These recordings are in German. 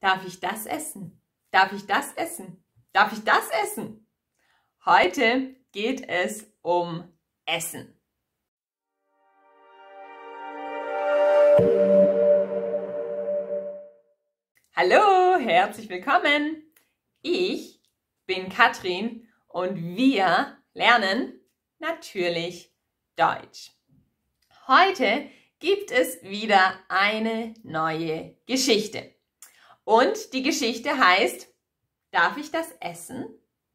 Darf ich das essen? Darf ich das essen? Darf ich das essen? Heute geht es um Essen. Hallo, herzlich willkommen. Ich bin Katrin und wir lernen natürlich Deutsch. Heute gibt es wieder eine neue Geschichte. Und die Geschichte heißt, darf ich das essen?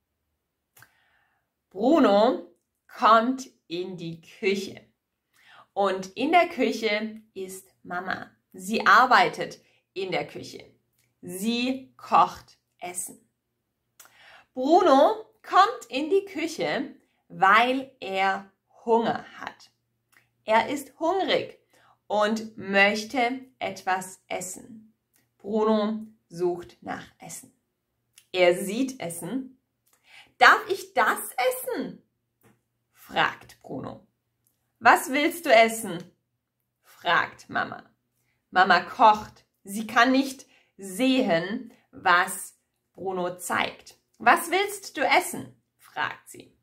Bruno kommt in die Küche. Und in der Küche ist Mama. Sie arbeitet in der Küche. Sie kocht Essen. Bruno kommt in die Küche, weil er Hunger hat. Er ist hungrig und möchte etwas essen. Bruno sucht nach Essen. Er sieht Essen. Darf ich das essen? Fragt Bruno. Was willst du essen? Fragt Mama. Mama kocht. Sie kann nicht sehen, was Bruno zeigt. Was willst du essen? Fragt sie.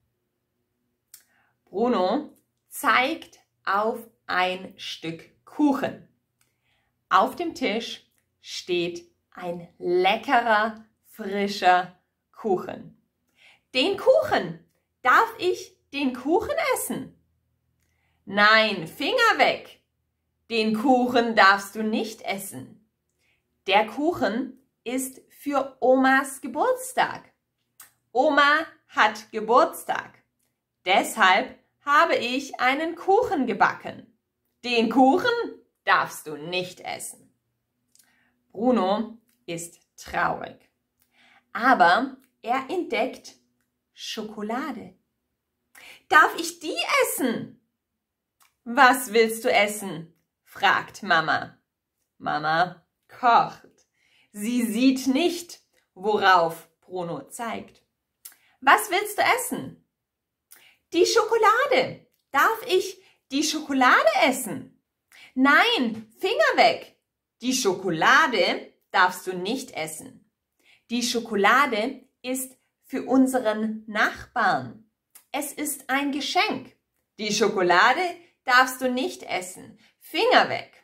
Bruno zeigt auf ein Stück Kuchen. Auf dem Tisch steht ein leckerer, frischer Kuchen. Den Kuchen! Darf ich den Kuchen essen? Nein, Finger weg! Den Kuchen darfst du nicht essen. Der Kuchen ist für Omas Geburtstag. Oma hat Geburtstag. Deshalb habe ich einen Kuchen gebacken. Den Kuchen darfst du nicht essen. Bruno ist traurig, aber er entdeckt Schokolade. Darf ich die essen? Was willst du essen? Fragt Mama. Mama kocht. Sie sieht nicht, worauf Bruno zeigt. Was willst du essen? Die Schokolade. Darf ich die Schokolade essen? Nein, Finger weg. Die Schokolade darfst du nicht essen. Die Schokolade ist für unseren Nachbarn. Es ist ein Geschenk. Die Schokolade darfst du nicht essen. Finger weg.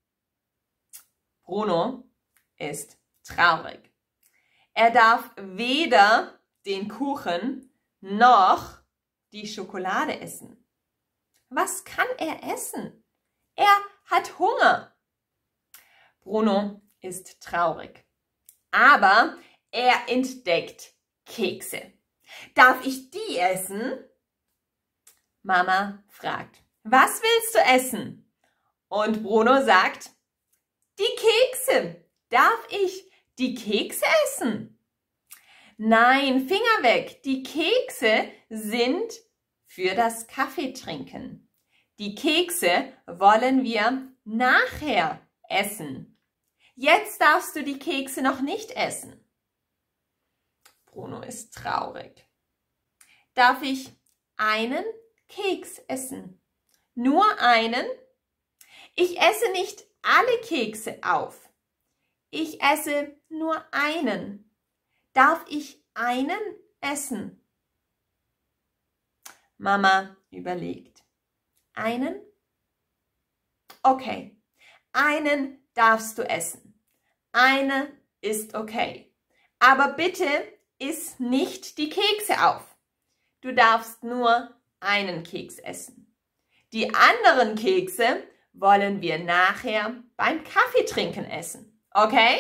Bruno ist traurig. Er darf weder den Kuchen noch die Schokolade essen. Was kann er essen? Er hat Hunger. Bruno ist traurig, aber er entdeckt Kekse. Darf ich die essen? Mama fragt, was willst du essen? Und Bruno sagt, die Kekse. Darf ich die Kekse essen? Nein, Finger weg. Die Kekse sind für das Kaffeetrinken. Die Kekse wollen wir nachher essen. Jetzt darfst du die Kekse noch nicht essen. Bruno ist traurig. Darf ich einen Keks essen? Nur einen? Ich esse nicht alle Kekse auf. Ich esse nur einen. Darf ich einen essen? Mama überlegt. Einen? Okay, einen darfst du essen. Eine ist okay. Aber bitte iss nicht die Kekse auf. Du darfst nur einen Keks essen. Die anderen Kekse wollen wir nachher beim Kaffeetrinken essen. Okay?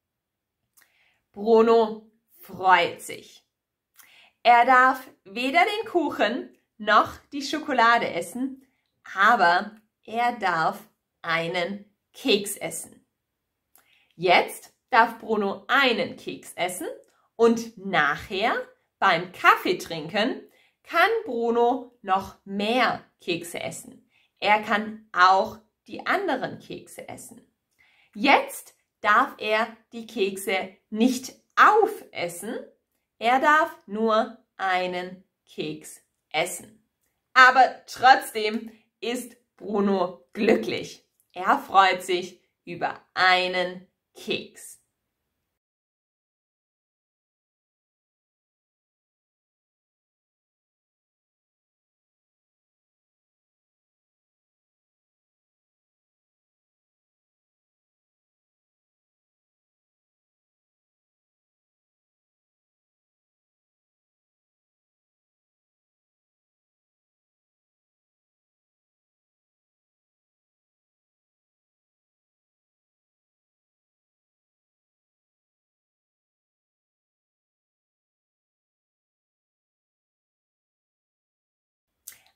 Bruno freut sich. Er darf weder den Kuchen noch die Schokolade essen, aber er darf einen Keks essen. Jetzt darf Bruno einen Keks essen und nachher beim Kaffeetrinken kann Bruno noch mehr Kekse essen. Er kann auch die anderen Kekse essen. Jetzt darf er die Kekse nicht aufessen, er darf nur einen Keks essen. Aber trotzdem ist Bruno glücklich. Er freut sich über einen Keks.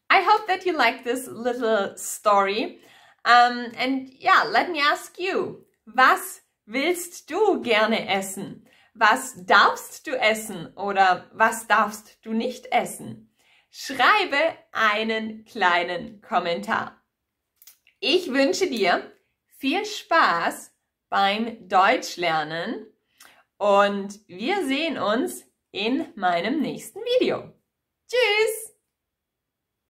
I hope that you like this little story. And yeah, let me ask you, was willst du gerne essen? Was darfst du essen oder was darfst du nicht essen? Schreibe einen kleinen Kommentar. Ich wünsche dir viel Spaß beim Deutschlernen und wir sehen uns in meinem nächsten Video. Tschüss!